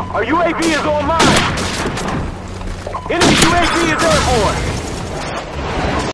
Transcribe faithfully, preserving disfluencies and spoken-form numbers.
Our U A V is online! Enemy U A V is airborne!